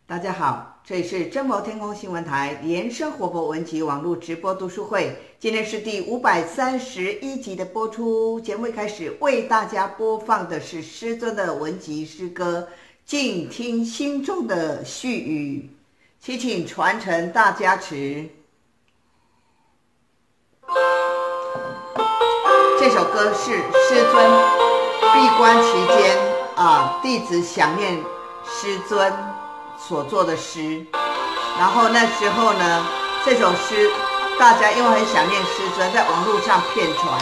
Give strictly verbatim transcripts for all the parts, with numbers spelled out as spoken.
大家好，这里是真佛天空新闻台莲生活佛文集网络直播读书会，今天是第五百三十一集的播出。节目一开始为大家播放的是师尊的文集诗歌，静听心中的絮语，祈请传承大加持。这首歌是师尊闭关期间啊，弟子想念师尊所做的诗，然后那时候呢，这首诗大家因为很想念师尊，在网络上遍传。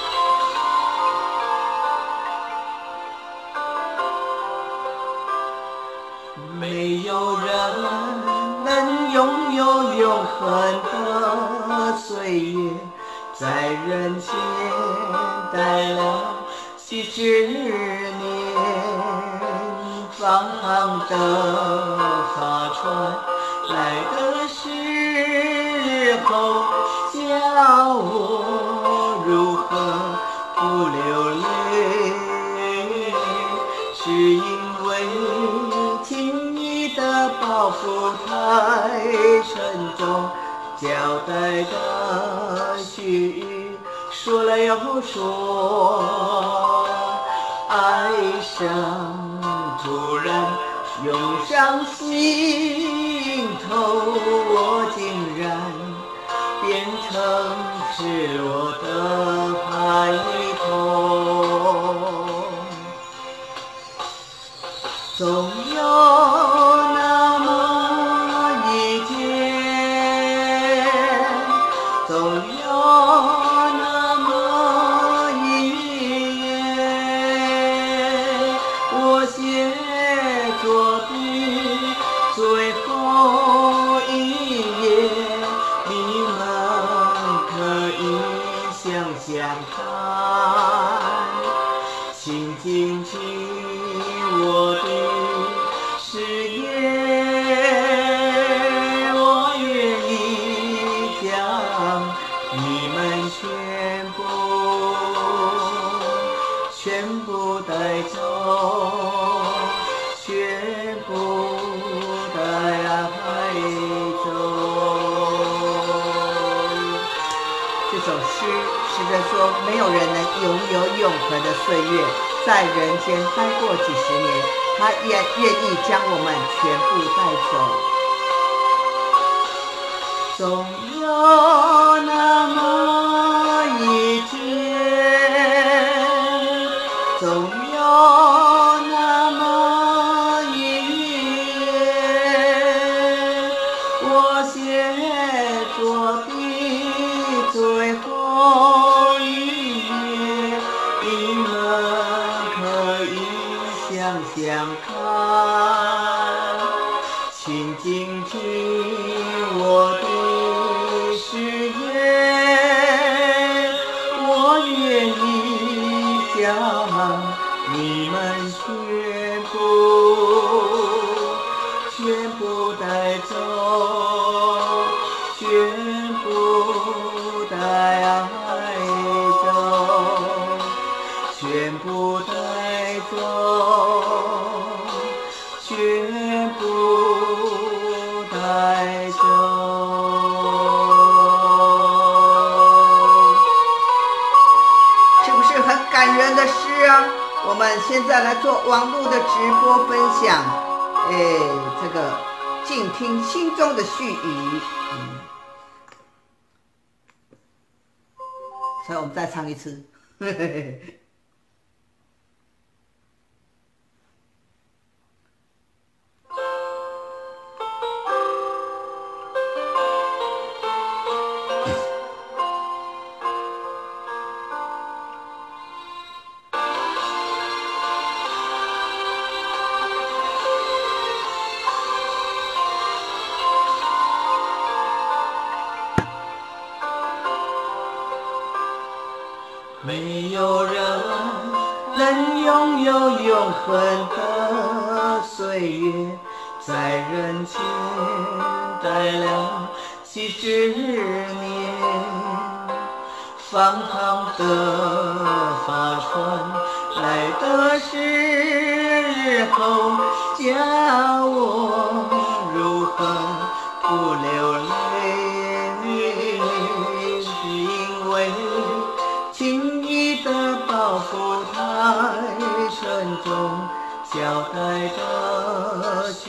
没有人能拥有永恒的岁月，在人间待了几十年，方航的法船来的时候，叫我如何不流泪，是因为情谊的包袱太沉重，交代的絮语说了又说，哀伤突然涌上心头，我竟然变成赤裸的孩童。总有那么一天，总有那么一夜，我写作的最后一页，你们可以想想看，请听听我的誓言，我愿意将你们全部全部带走，全部带走。 这首诗诗人说，没有人能拥有永恒的岁月，在人间待过几十年，他也愿意将我们全部带走。 总有那么一天，总有那么一夜，我写作的最后一页，你们可以想想看，请听听我的誓言，我愿意将你们全部全部带走，全部带走，全部带走，全部带走。 是不是很感人的诗啊？我们现在来做网络的直播分享，哎，这个静听心中的絮语。嗯，所以我们再唱一次。 没有人能拥有永恒的岁月，在人间待了几十年，方航的法船来的时候，叫我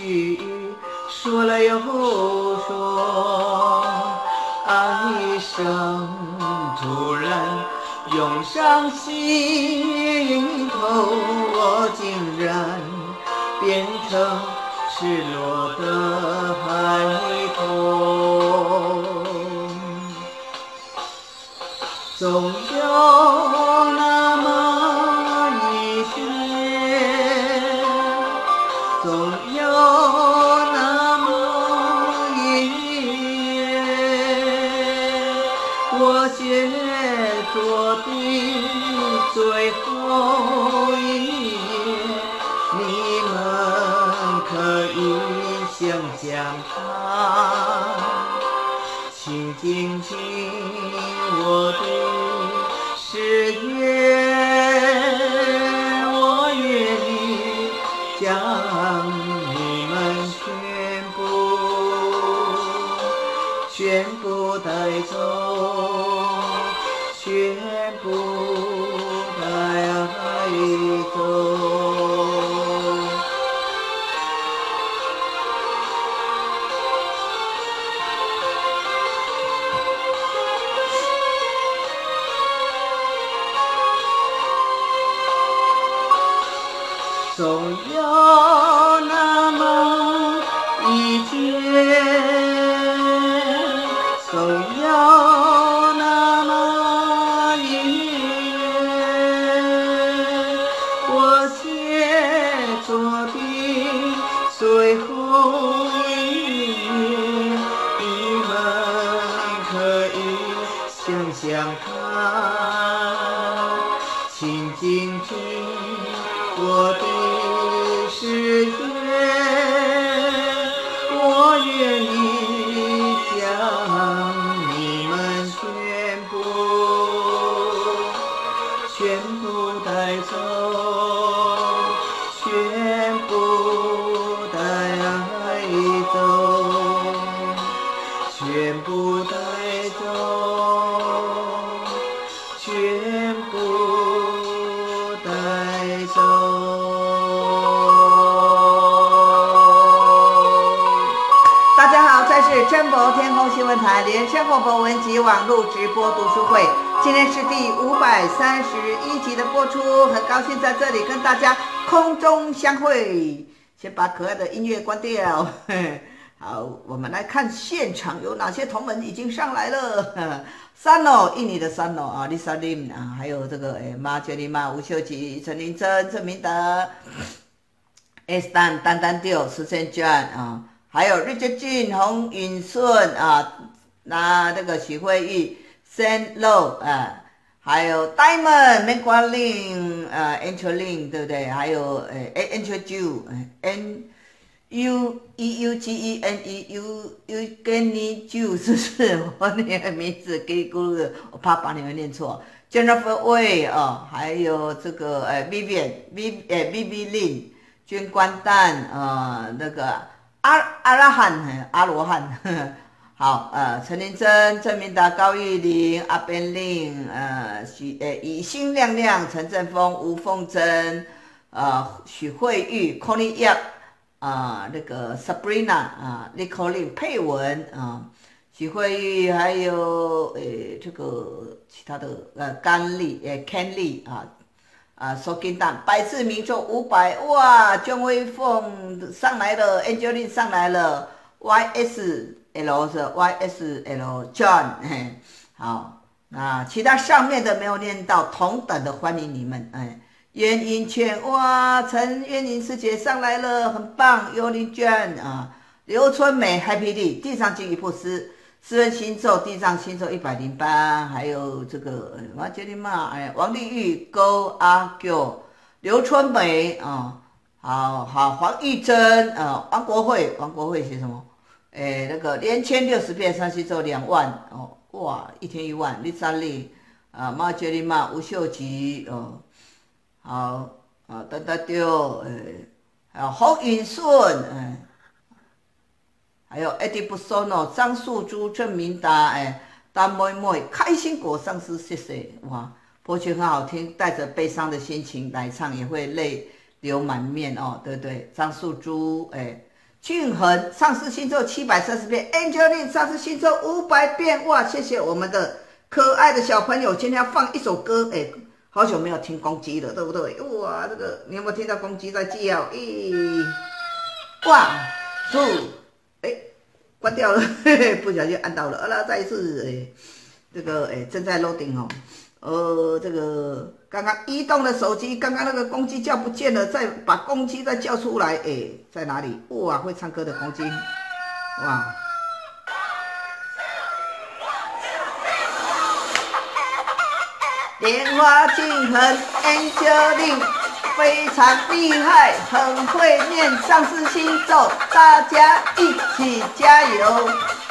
句，说了又说，爱上突然涌上心头，我竟然变成赤裸的孩童。总有那么一天，总有那么一夜，我写作的最后一页，你们可以想象它，请听听我的誓言，我愿意将你们全部全部带走，全部带走。总有那么一天，总有那么一夜，我写作的最后一页，你们可以想象它，请静听我的誓言，我愿意将你们全部全部带走，全部带走，全部带走，全部带走。 真博天空新闻台连生活博文集网络直播读书会，今天是第五百三十一集的播出，很高兴在这里跟大家空中相会。先把可爱的音乐关掉。好，我们来看现场有哪些同仁已经上来了。三哦，印尼的三哦啊 ，Lisa Lim 啊，还有这个诶马娟丽妈、吴秀吉、陈林珍、郑明德、S 丹、丹丹丢、石sen John 啊。还有日志俊、洪允顺啊，那这个许慧玉、San Low 啊，还有 Diamond、梅瓜令、呃 Angeline 对不对？还有呃 Angel Ju、N U E U G E N E U Eugenie Ju 是不是？我那个名字给咕噜，我怕把你们念错。Jennifer Wei 啊，还有这个呃 Vivian V 呃 Vivi Lin、君冠蛋啊、呃、那个。阿阿拉汉，阿罗汉，呵呵好，呃，陈林珍、郑明达、高玉玲、阿边令，呃，许呃以心亮亮、陈振峰、吴凤珍，呃，许慧玉、Connie Yap， 啊、呃，那个 Sabrina 啊、呃、，Nicolin 佩文啊、呃，许慧玉，还有呃这个其他的呃甘丽，呃 Ken Lee 啊。啊，收金蛋，百字名作五百，哇，姜威凤上来了 ，Angeline 上来了 ，Y S L 是 Y S L John， 嘿，好，那其他上面的没有念到，同等的欢迎你们，哎，袁银泉，哇，陈渊银师姐上来了，很棒，幽灵娟啊，刘春美 Happy Lee， 地上经一部诗。私人星座地藏星座一百零八，还有这个马杰丽玛，哎，王丽玉、勾阿九、刘春梅啊、哦，好好黄玉珍啊、呃，王国慧，王国慧写什么？哎，那个连签六十遍，三星座两万哦，哇，一天一万。丽莎丽啊，马杰丽玛、吴秀吉哦，好啊，等等丢，哎，还有洪允顺，哎。还有 Eddie Busono、张素珠、郑明达，哎，丹妹妹、开心果上司，谢谢哇，播曲很好听，带着悲伤的心情来唱，也会泪流满面哦，对不对？张素珠，哎， 俊恒上市星座七百三十遍 ，Angeline 上市星座五百遍，哇！谢谢我们的可爱的小朋友，今天要放一首歌，哎，好久没有听公鸡了，对不对？哇，这个你有没有听到公鸡在叫？咦，哇，two，哎，关掉了，嘿嘿，不小心按到了，好了，再一次，哎，这个哎正在 loading 哦。呃，这个刚刚移动的手机，刚刚那个公鸡叫不见了，再把公鸡再叫出来，哎，在哪里？哇，会唱歌的公鸡，哇！莲花静恒 Angeline 非常厉害，很会念上市星咒，大家一起加油！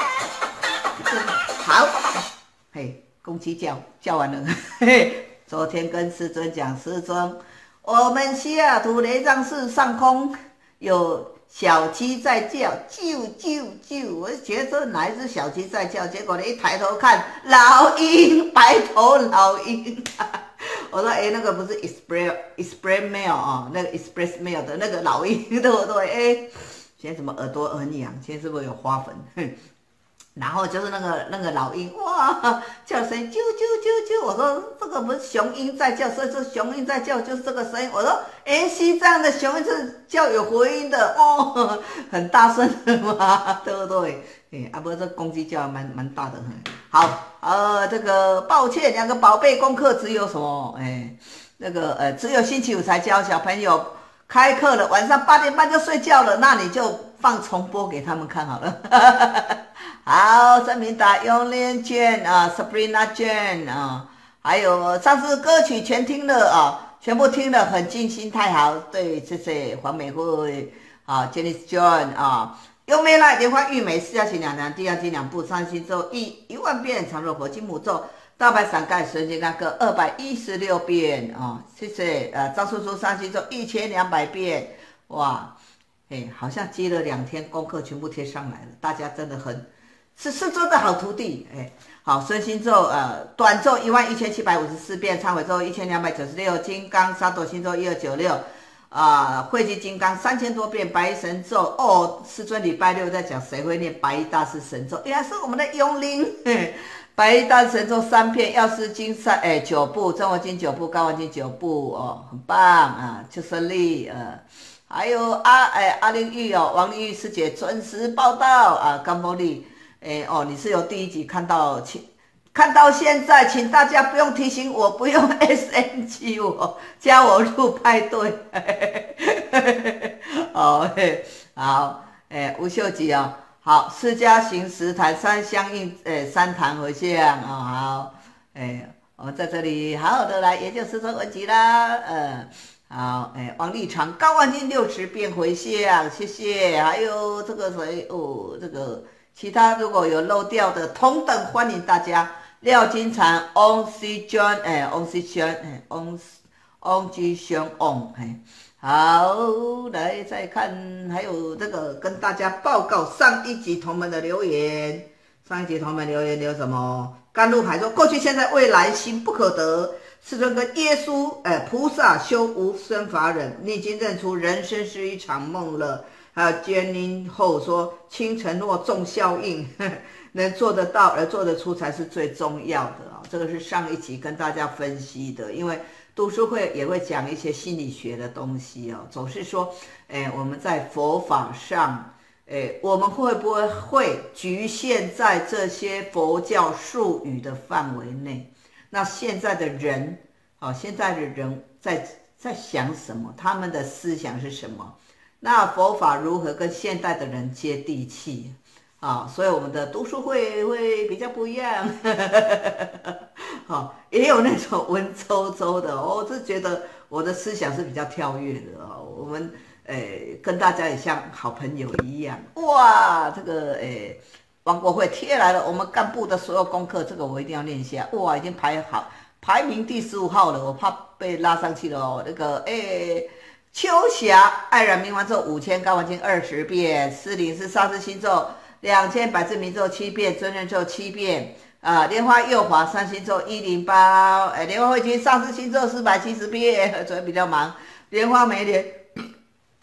好，嘿。公鸡叫叫完了，嘿嘿。昨天跟师尊讲，师尊，我们西雅图雷藏寺上空有小鸡在叫，啾啾啾。我就觉得哪一只小鸡在叫，结果呢一抬头看，老鹰，白头老鹰。我说，哎，那个不是 express express mail 啊，那个 express mail 的那个老鹰，对不对？哎，现在怎么耳朵很痒？现在是不是有花粉？然后就是那个那个老鹰，哇，叫声啾啾啾啾。我说这个不是雄鹰在叫，所以说雄鹰在叫就是这个声音。我说，哎，西藏的雄鹰是叫有回音的哦，很大声的嘛，对不对？哎，啊不，这公鸡叫蛮蛮大的。好，呃，这个抱歉，两个宝贝功课只有什么？哎，那个呃，只有星期五才教小朋友。开课了，晚上八点半就睡觉了，那你就放重播给他们看好了。好，郑明达、永莲卷啊 ，Sabrina 卷啊，还有上次歌曲全听了啊，全部听了，很尽心，太好。对，谢谢黄美惠啊 ，Janice John 啊，优美来莲花玉美四加行两两，地要经两部三星咒一一万遍，常若佛金母咒。大白伞盖神经那个二百一十六遍啊、哦，谢谢呃张叔叔上星咒一千两百遍，哇，哎，好像积了两天功课全部贴上来了，大家真的很是是真的好徒弟哎。好，孙星咒呃短咒一万一千七百五十四遍，忏悔咒一千两百九十六，金刚沙斗星咒一二九六啊，汇集金刚三千多遍，白衣神咒哦，师尊礼拜六在讲谁会念白衣大师神咒，原来是我们的幽灵。嘿，白衣大神咒三片，药师经三哎九部，真文经九部，高文经九部哦，很棒啊！邱胜利呃，还有阿哎阿玲玉哦，王玲玉师姐准时报道啊，甘波丽哎哦，你是由第一集看到请看到现在，请大家不用提醒我，不用 S M G 我，加我入派对。哦嘿，好哎吴秀吉哦。好，释迦行十坛三相应，诶，三坛回向啊、哦，好，诶，我在这里好好的来研究四川文集啦，呃，好，诶，王立长高万金六十遍回向，谢谢，还有这个谁哦，这个其他如果有漏掉的，同等欢迎大家，廖金蝉 ，On C John， 诶 ，On C John， 诶 ，On On G 兄 On， 嘿。好，来再看，还有这个跟大家报告上一集同门的留言。上一集同门留言留什么？甘露海说：过去、现在、未来，心不可得。世尊跟耶稣，呃，菩萨修无生法忍，你已经认出人生是一场梦了。还有坚宁后说：轻承诺，重效应，呵呵能做得到而做得出才是最重要的啊、哦！这个是上一集跟大家分析的，因为。读书会也会讲一些心理学的东西哦，总是说，哎，我们在佛法上，哎，我们会不会会局限在这些佛教术语的范围内？那现在的人，哦，现在的人在在想什么？他们的思想是什么？那佛法如何跟现代的人接地气？啊、哦，所以我们的读书会会比较不一样，好、哦，也有那种文绉绉的哦，我是觉得我的思想是比较跳跃的哦。我们诶跟大家也像好朋友一样，哇，这个诶王国会贴来了我们干部的所有功课，这个我一定要念一下，哇，已经排好，排名第十五号了，我怕被拉上去了哦。那个诶。秋霞爱染明王咒五千，高王经二十遍，思林是上师星咒两千，百字明咒七遍，尊人咒七遍，啊、呃，莲花右滑三星咒一零八，哎，莲花会经上师星咒四百七十遍，昨天比较忙，莲花梅莲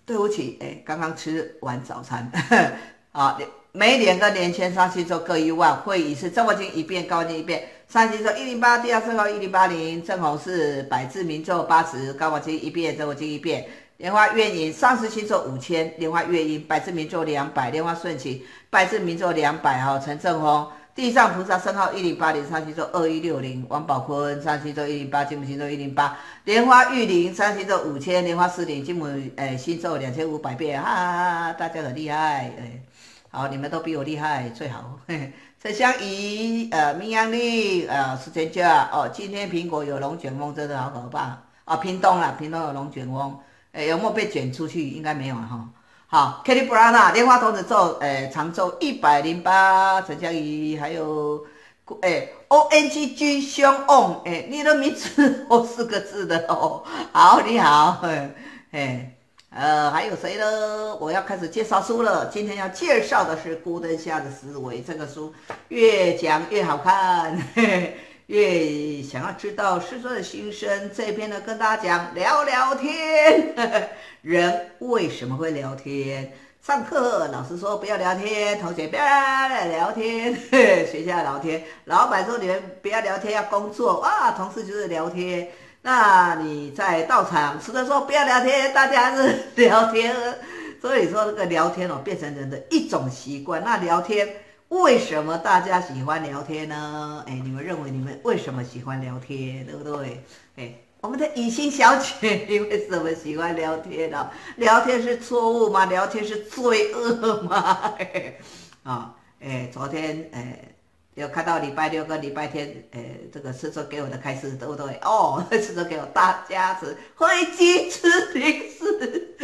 对不起，哎，刚刚吃完早餐。啊，每两个连签上星座各一万，会议是正火金一遍，高金一遍。上星座一零八，第二正号一零八零，正红是百字明咒八十，高火金一遍，正火金一遍。莲花月影上升星座五千，莲花月影百字明咒两百，莲花顺行百字明咒两百哈，陈正红。地上菩萨圣号一零八零，上星座二一六零，王宝坤上星座一零八，金木星座一零八，莲花玉灵上星座五千，莲花四零，金木诶星座两千五百遍，哈哈哈，大家很厉害，诶，好，你们都比我厉害，最好。陈香怡，呃，明阳丽，呃，时间家，哦，今天苹果有龙卷风，真的好可怕啊！屏东啦，屏东有龙卷风，诶，有没有被卷出去？应该没有哈。好 ，Kitty Brana 莲花童子咒，诶，长咒一百零八，陈佳怡，还有，诶 ，O N G G 凶 on， 诶，你的名字哦四个字的哦，好，你好，诶，呃，还有谁呢？我要开始介绍书了，今天要介绍的是《孤灯下的思维》这个书，越讲越好看，嘿嘿，越想要知道师尊的心声。这篇呢，跟大家讲聊聊天。呵呵，人为什么会聊天？上课老师说不要聊天，同学不要聊天，呵呵，学校聊天，老板说你们不要聊天，要工作啊，同事就是聊天。那你在道场，师尊说不要聊天，大家还是聊天。所以说这个聊天哦，变成人的一种习惯。那聊天。为什么大家喜欢聊天呢？哎，你们认为你们为什么喜欢聊天，对不对？哎，我们的雨欣小姐，你为什么喜欢聊天呢？聊天是错误吗？聊天是罪恶吗？啊，哎，昨天哎，有看到礼拜六跟礼拜天，哎，这个师尊给我的开示，对不对？哦，师尊给我大家子回鸡吃零食。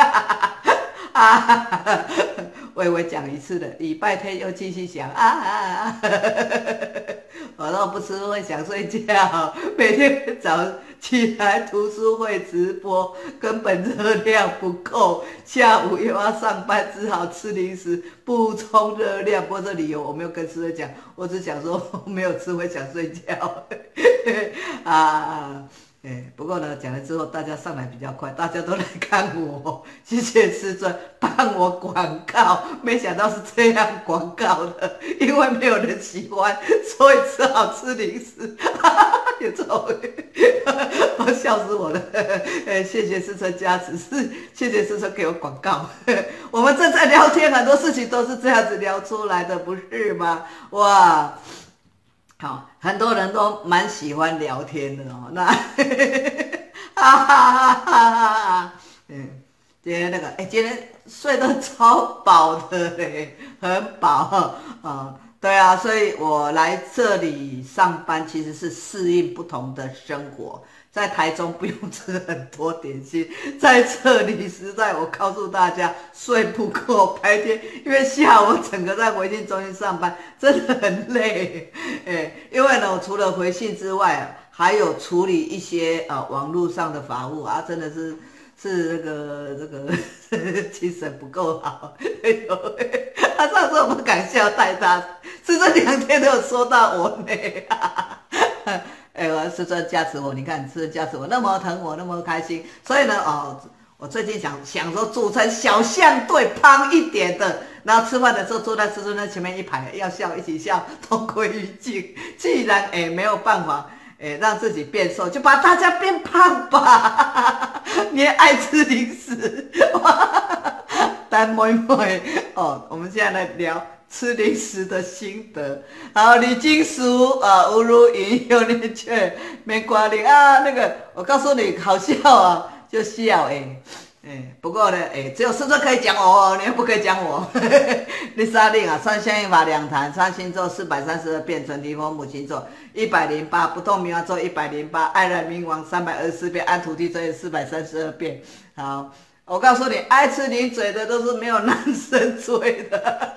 啊，微微讲一次的，礼拜天又继续讲啊，我都不吃会想睡觉，每天早起来读书会直播，根本热量不够，下午又要上班，只好吃零食补充热量。不过这理由我没有跟师尊讲，我只想说我没有吃会想睡觉啊。哎，不过呢，讲了之后大家上来比较快，大家都来看我，谢谢师尊帮我广告，没想到是这样广告的，因为没有人喜欢，所以只好吃零食，哈哈，有这种，我笑死我了，哎，谢谢师尊加持，是谢谢师尊给我广告，我们正在聊天，很多事情都是这样子聊出来的，不是吗？哇！好，很多人都蛮喜欢聊天的哦。那，哈哈哈哈哈！嗯，今天那个，哎，今天睡得超饱的嘞，很饱啊。对啊，所以我来这里上班其实是适应不同的生活。在台中不用吃很多点心，在这里实在我告诉大家睡不够，白天因为下午整个在回信中心上班真的很累，哎，因为呢我除了回信之外，还有处理一些呃网络上的法务啊，真的是是这个这个精神不够好，哎呦，他上次我不敢笑太大，是这两天都有说到我呢。哎，我师尊加持我，你看师尊加持我，那么疼我，那么开心，所以呢，哦，我最近想想说组成小象队，胖一点的，然后吃饭的时候坐在师尊那前面一排，要笑一起笑，同归于尽。既然哎没有办法哎让自己变瘦，就把大家变胖吧。你也爱吃零食，单妹妹哦，我们现在来聊吃零食的心得。好，李金淑啊，吴如云有点雀没瓜零啊，那个我告诉你，好笑啊，就笑哎、欸、哎、欸，不过呢哎、欸，只有师尊可以讲我哦，你又不可以讲我。你杀令啊，三相应法两坛，三星座四百三十二变，准提佛母星座一百零八，不动明王咒一百零八，爱染冥王三百二十四变，安土地咒四百三十二变。好，我告诉你，爱吃零嘴的都是没有男生追的。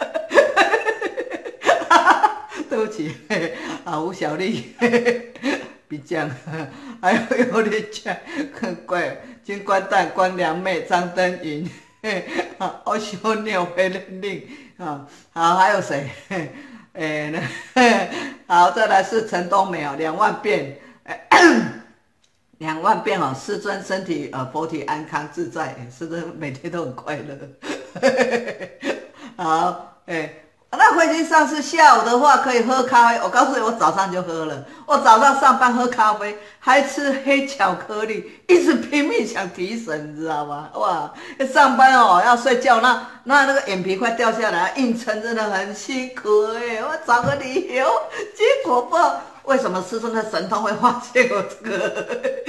对不起，啊，吴小丽，比酱，还有有点酱，很怪，金冠蛋、关良妹、张登云，啊，欧小鸟、黑人令，啊，好，还有谁？哎，好，再来是陈冬梅哦，两万遍， 两万遍哦，师尊身体呃佛体安康自在，师尊每天都很快乐。好，哎，那慧心上次下午的话可以喝咖啡，我告诉你，我早上就喝了。我早上上班喝咖啡，还吃黑巧克力，一直拼命想提神，你知道吗？哇，上班哦要睡觉，那那那个眼皮快掉下来，硬撑真的很辛苦哎。我找个理由，结果不知道为什么师尊的神通会发现我这个，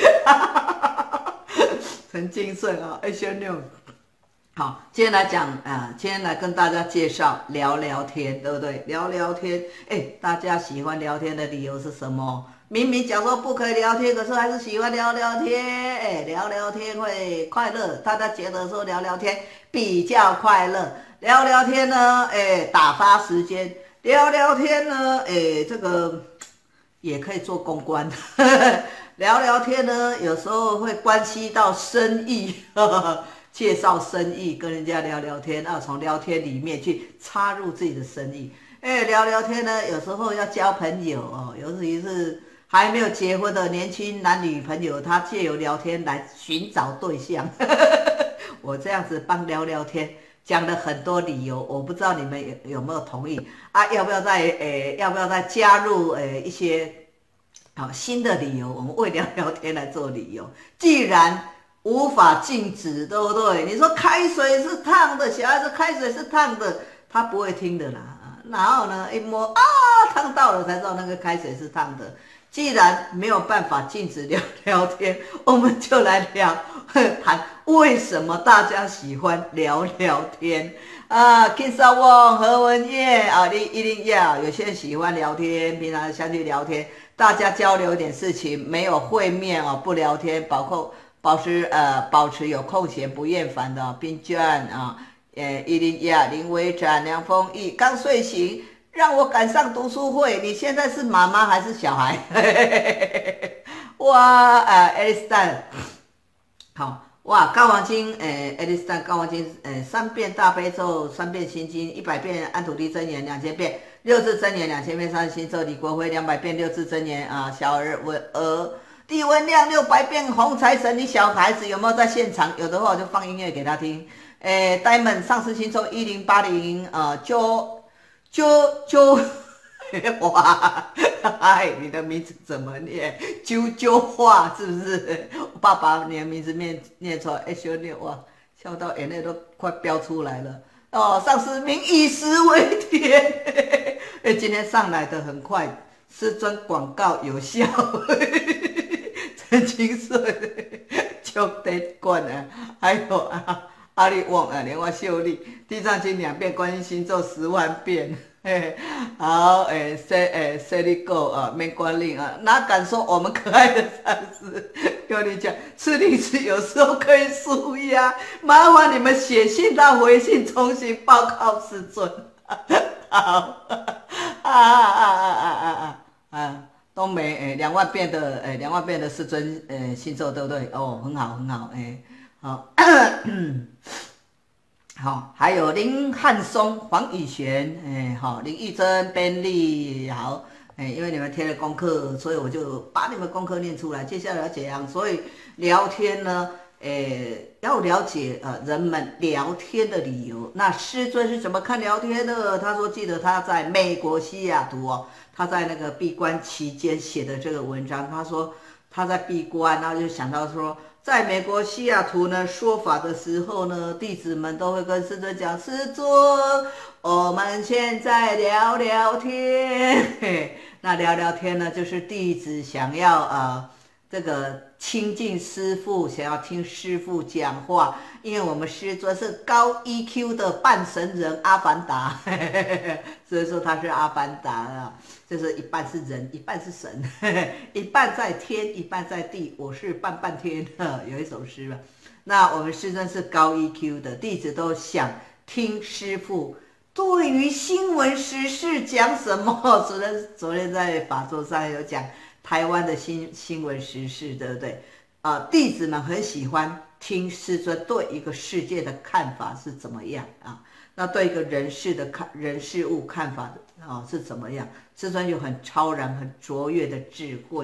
很精神啊，哎，小妞。好，今天来讲啊、呃，今天来跟大家介绍聊聊天，对不对？聊聊天，哎，大家喜欢聊天的理由是什么？明明讲说不可以聊天，可是还是喜欢聊聊天，哎，聊聊天会快乐，大家觉得说聊聊天比较快乐，聊聊天呢，哎，打发时间，聊聊天呢，哎，这个也可以做公关。聊聊天呢，有时候会关系到生意。呵呵，介绍生意，跟人家聊聊天，要从聊天里面去插入自己的生意。哎，聊聊天呢，有时候要交朋友哦，尤其是还没有结婚的年轻男女朋友，他借由聊天来寻找对象。我这样子帮聊聊天讲了很多理由，我不知道你们有有没有同意啊？要不要再诶，要不要再加入诶一些好新的理由？我们为聊聊天来做理由，既然无法禁止，对不对？你说开水是烫的，小孩子开水是烫的，他不会听的啦。然后呢，一摸啊，烫到了才知道那个开水是烫的。既然没有办法禁止聊聊天，我们就来聊谈为什么大家喜欢聊聊天啊 ？Kissa Wong 何文业啊，你一定要。有些人喜欢聊天，平常相去聊天，大家交流一点事情，没有会面哦，不聊天，包括。保持呃保持有空闲不厌烦的冰娟啊，呃伊林亚林维展梁丰毅刚睡醒，让我赶上读书会。你现在是妈妈还是小孩？哇，呃，爱丽丝坦，好哇，高王金，呃，爱丽丝坦高王金，呃，三遍大悲咒，三遍心经，一百遍安土地真言，两千遍六字真言，两千遍三十心咒，李国辉两百遍六字真言啊，小儿文儿。地温亮六百遍红财神，你小孩子有没有在现场？有的话我就放音乐给他听。诶 ，Diamond 上次新抽一零八零，呃，就就就，哇，嗨，你的名字怎么念？啾啾话是不是？我爸爸你的名字念念出来，哎，小妞哇，笑到眼泪都快飙出来了。哦，上次民以食为天，哎，今天上来的很快，师尊广告有效。陈清顺、邱德冠啊，还有啊阿里旺啊，莲花秀丽，地藏经两遍，观音心咒十万遍。嘿，好，诶，塞诶塞利够啊，没关令啊，哪敢说我们可爱的上司跟你讲，吃零食有时候可以舒压，麻烦你们写信到回信重新报告师尊。好，啊啊啊啊啊啊啊！都没诶，两万遍的诶，两万遍的师尊诶信咒，对不对？哦，很好，很好，诶，好，好，还有林汉松、黄以璇，诶，好，林玉珍、Ben 丽，好，诶，因为你们贴了功课，所以我就把你们功课念出来。接下来要怎样？所以聊天呢，诶，要了解呃人们聊天的理由。那师尊是怎么看聊天的？他说，记得他在美国西雅图哦。他在那个闭关期间写的这个文章，他说他在闭关，然后就想到说，在美国西雅图呢说法的时候呢，弟子们都会跟师尊讲：“师尊，我们现在聊聊天。”那聊聊天呢，就是弟子想要呃这个亲近师父，想要听师父讲话，因为我们师尊是高 E Q 的半神人阿凡达，所以说他是阿凡达啊。就是一半是人，一半是神，一半在天，一半在地。我是半半天，有一首诗吧。那我们师尊是高 E Q 的，弟子都想听师父对于新闻时事讲什么。昨天昨天在法座上有讲台湾的新新闻时事，对不对？啊、呃，弟子们很喜欢听师尊对一个世界的看法是怎么样啊？那对一个人事的看人事物看法啊、哦、是怎么样？师尊有很超然、很卓越的智慧，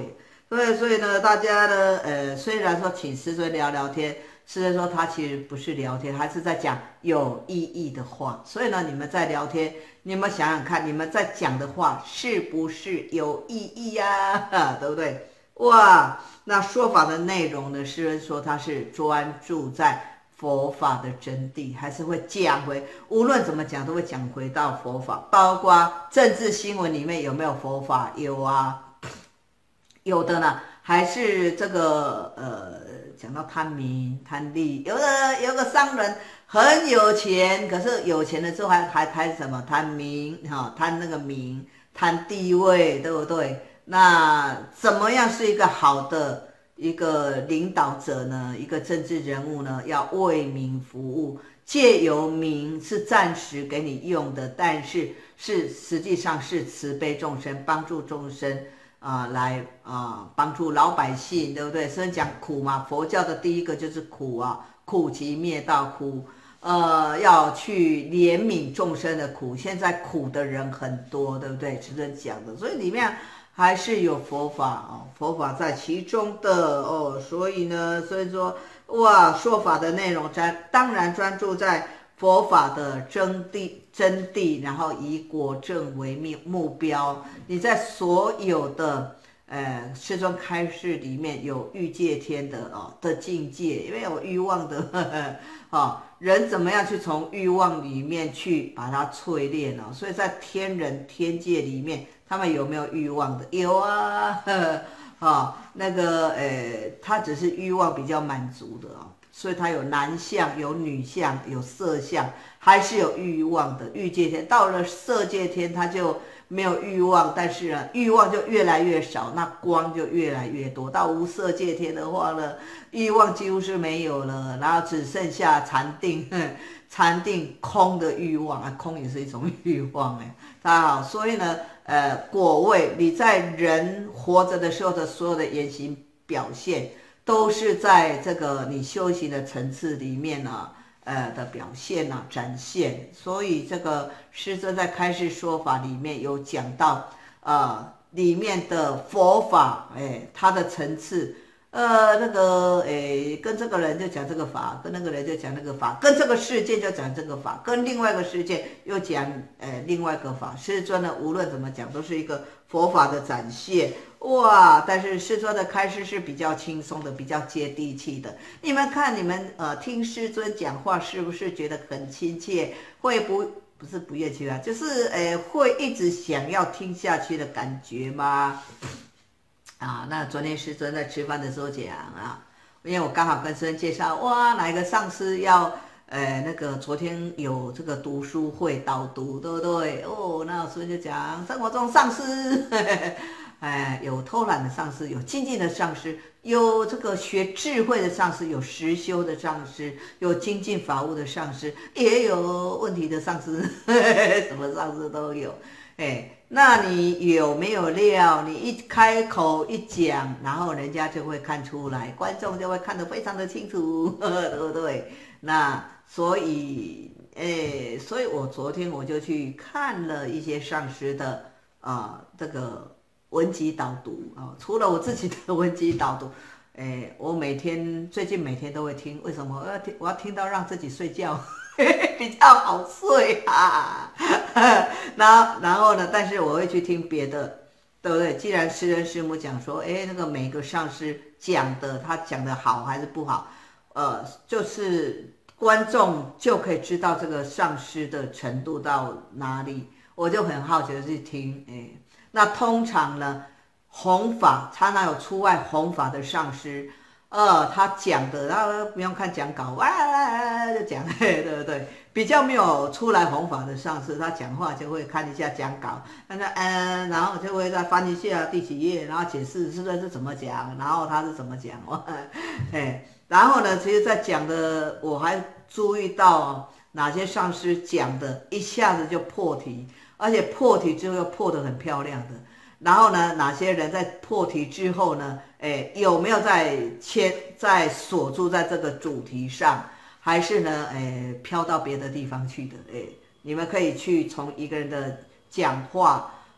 对，所以呢，大家呢，呃，虽然说请师尊聊聊天，师尊说他其实不是聊天，还是在讲有意义的话。所以呢，你们在聊天，你们想想看，你们在讲的话是不是有意义呀、啊？对不对？哇，那说法的内容呢，师尊说他是专注在佛法的真谛，还是会讲回，无论怎么讲都会讲回到佛法，包括政治新闻里面有没有佛法？有啊。有的呢，还是这个呃，讲到贪名贪利，有的有个商人很有钱，可是有钱了之后还还贪什么？贪名哈、哦，贪那个名，贪地位，对不对？那怎么样是一个好的一个领导者呢？一个政治人物呢，要为民服务，借由名是暂时给你用的，但是是实际上是慈悲众生，帮助众生。啊、呃，来啊、呃，帮助老百姓，对不对？所以讲苦嘛，佛教的第一个就是苦啊，苦集灭道，苦，呃，要去怜悯众生的苦。现在苦的人很多，对不对？是这讲的，所以里面还是有佛法哦，佛法在其中的哦。所以呢，所以说哇，说法的内容专当然专注在佛法的真谛。真谛，然后以果证为目标。你在所有的呃世尊开示里面有欲界天的哦的境界，因为有欲望的呵呵哦，人怎么样去从欲望里面去把它淬炼哦？所以在天人天界里面，他们有没有欲望的？有啊，呵呵哦，那个呃，他只是欲望比较满足的哦。所以它有男相，有女相，有色相，还是有欲望的。欲界天到了色界天，它就没有欲望，但是呢，欲望就越来越少，那光就越来越多。到无色界天的话呢，欲望几乎是没有了，然后只剩下禅定，禅定空的欲望啊，空也是一种欲望哎。它好，所以呢，呃，果位你在人活着的时候的所有的言行表现。都是在这个你修行的层次里面呢、啊，呃的表现呢、啊、展现。所以这个师尊在开示说法里面有讲到，呃，里面的佛法，哎，它的层次，呃，那个，哎，跟这个人就讲这个法，跟那个人就讲那个法，跟这个世界就讲这个法，跟另外一个世界又讲，呃，另外一个法。师尊呢，无论怎么讲，都是一个佛法的展现。哇！但是师尊的开示是比较轻松的，比较接地气的。你们看，你们呃听师尊讲话，是不是觉得很亲切？会不不是不厌其烦，就是呃会一直想要听下去的感觉吗？啊，那昨天师尊在吃饭的时候讲啊，因为我刚好跟师尊介绍，哇，哪一个上师要呃那个昨天有这个读书会导读，对不对？哦，那师尊就讲生活中上师。呵呵哎，有偷懒的上司，有精进的上司，有这个学智慧的上司，有实修的上司，有精进法务的上司，也有问题的上司，什么上司都有。哎，那你有没有料？你一开口一讲，然后人家就会看出来，观众就会看得非常的清楚，对不对？那所以，哎，所以我昨天我就去看了一些上司的啊、呃、这个。文集导读啊、哦，除了我自己的文集导读，哎，我每天最近每天都会听，为什么？我要听，我要听到让自己睡觉，比较好睡啊。然后，然后呢？但是我会去听别的，对不对？既然师恩师母讲说，哎，那个每个上师讲的，他讲的好还是不好，呃，就是观众就可以知道这个上师的程度到哪里，我就很好奇的去听，哎。那通常呢，弘法他哪有出外弘法的上师？呃，他讲的，然后不用看讲稿，哇就讲，对不对？比较没有出来弘法的上师，他讲话就会看一下讲稿，那嗯，然后就会再翻一下第几页，然后解释是是怎么讲，然后他是怎么讲，哎，然后呢，其实在讲的我还注意到哪些上师讲的一下子就破题。而且破题之后又破得很漂亮的，然后呢，哪些人在破题之后呢？哎，有没有在牵在锁住在这个主题上，还是呢，哎，飘到别的地方去的？哎，你们可以去从一个人的讲话，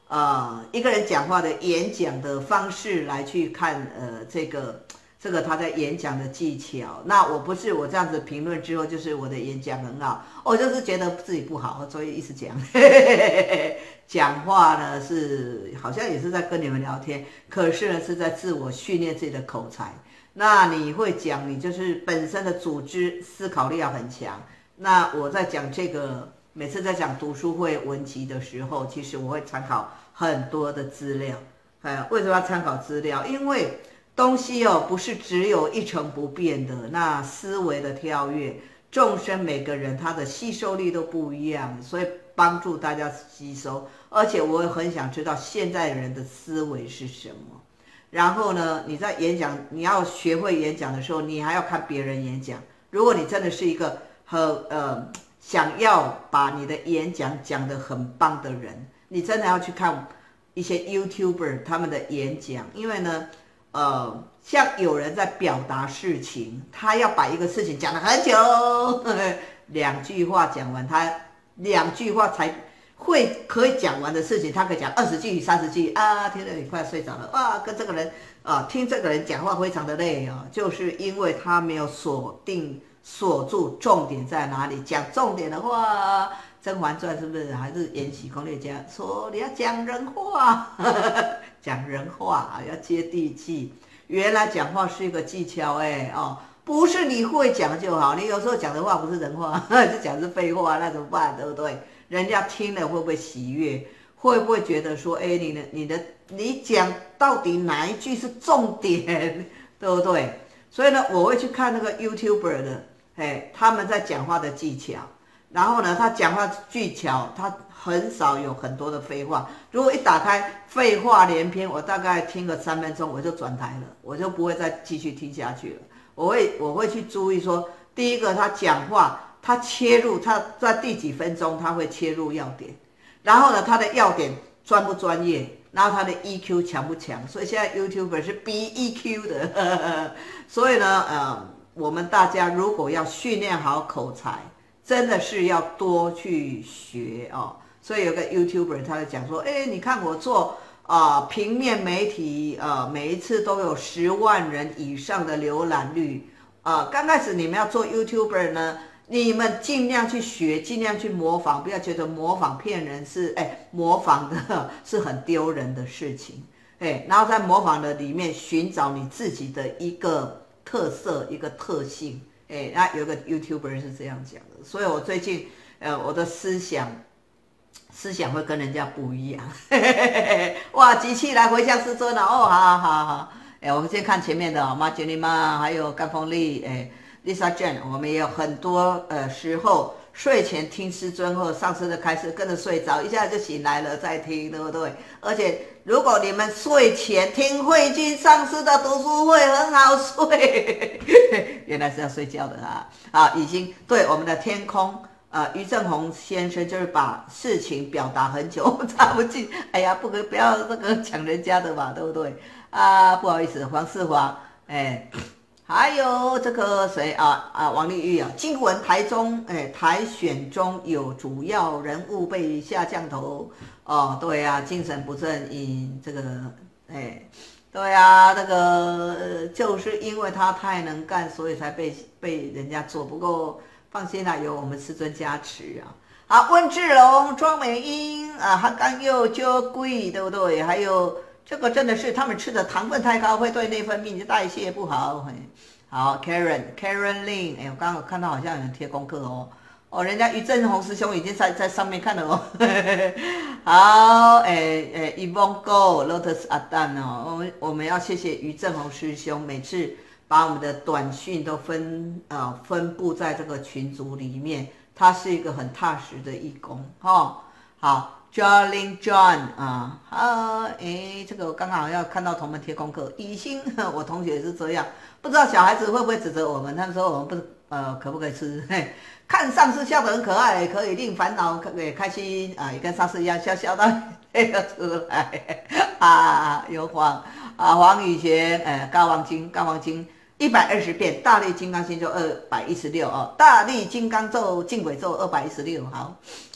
呃一个人讲话的演讲的方式来去看呃这个这个他在演讲的技巧。那我不是我这样子评论之后就是我的演讲很好，我就是觉得自己不好，所以一直讲。讲话呢是好像也是在跟你们聊天，可是呢是在自我训练自己的口才。那你会讲，你就是本身的组织思考力要很强。那我在讲这个，每次在讲读书会文集的时候，其实我会参考很多的资料。哎，为什么要参考资料？因为东西哦不是只有一成不变的，那思维的跳跃，众生每个人他的吸收力都不一样，所以帮助大家吸收。而且我也很想知道现在人的思维是什么。然后呢，你在演讲，你要学会演讲的时候，你还要看别人演讲。如果你真的是一个很呃想要把你的演讲讲得很棒的人，你真的要去看一些 YouTuber 他们的演讲。因为呢，呃，像有人在表达事情，他要把一个事情讲得很久，呵呵两句话讲完，他两句话才会可以讲完的事情，他可以讲二十句、三十句啊，听得你快睡着了哇！跟这个人啊，听这个人讲话非常的累啊，就是因为他没有锁定、锁住重点在哪里。讲重点的话，《甄嬛传》是不是还是《延禧攻略》家说你要讲人话，讲人话要接地气。原来讲话是一个技巧哎哦，不是你会讲就好，你有时候讲的话不是人话，就讲是废话，那怎么办？对不对？人家听了会不会喜悦？会不会觉得说，哎，你的、你的、你讲到底哪一句是重点，对不对？所以呢，我会去看那个 YouTuber 的，哎，他们在讲话的技巧。然后呢，他讲话技巧，他很少有很多的废话。如果一打开废话连篇，我大概听个三分钟，我就转台了，我就不会再继续听下去了。我会我会去注意说，第一个他讲话。他切入，他在第几分钟他会切入要点，然后呢，他的要点专不专业，然后他的 E Q 强不强，所以现在 YouTuber 是比 E Q 的，呵呵所以呢，呃，我们大家如果要训练好口才，真的是要多去学哦。所以有个 YouTuber 他就讲说，哎，你看我做啊、呃、平面媒体，呃，每一次都有十万人以上的浏览率，啊、呃，刚开始你们要做 YouTuber 呢。你们尽量去学，尽量去模仿，不要觉得模仿骗人是哎，模仿的是很丢人的事情，哎，然后在模仿的里面寻找你自己的一个特色、一个特性，哎，那有个 YouTuber 是这样讲的，所以我最近呃我的思想思想会跟人家不一样，嘿嘿嘿哇，机器来回向师尊了，哦，好好好好，哎，我们先看前面的马杰尼妈，还有甘凤丽，哎。Lisa Jane， 我们也有很多呃时候睡前听师尊或上师的开示，跟着睡着，一下就醒来了再听，对不对？而且如果你们睡前听慧君上师的读书会，很好睡，原来是要睡觉的啊！啊，已经对我们的天空，呃，于正宏先生就是把事情表达很久，插不进，哎呀，不可不要那个抢人家的嘛，对不对？啊，不好意思，黄世华，哎。还有这个谁啊啊，王丽玉啊，经文台中哎台选中有主要人物被下降头哦，对啊，精神不振因这个哎，对啊，那个就是因为他太能干，所以才被被人家做。不过放心啦，有我们师尊加持啊。好，温志龙、庄美英啊，汉刚佑、就贵，对不对？还有。这个真的是他们吃的糖分太高，会对内分泌代谢不好。好 ，Karen Karen Lin， 哎，我刚刚看到好像有人贴功课哦，哦，人家于正宏师兄已经在在上面看了哦。好，哎哎 ，Yvonne Go Lotus Adan 哦，我们我们要谢谢于正宏师兄，每次把我们的短讯都分呃分布在这个群组里面，他是一个很踏实的义工哦。好。Jolin John 啊，好，诶，这个我刚好要看到同门贴功课，以心，我同学也是这样，不知道小孩子会不会指责我们？他们说我们不是呃可不可以吃？嘿，看上司笑得很可爱，可以令烦恼也开心啊，也跟上司一样笑笑到那个出来啊，有黄啊黄宇轩，呃高王金高王金。一百二十遍大力金刚心咒二百一十六哦，大力金刚咒、净鬼咒二百一十六，好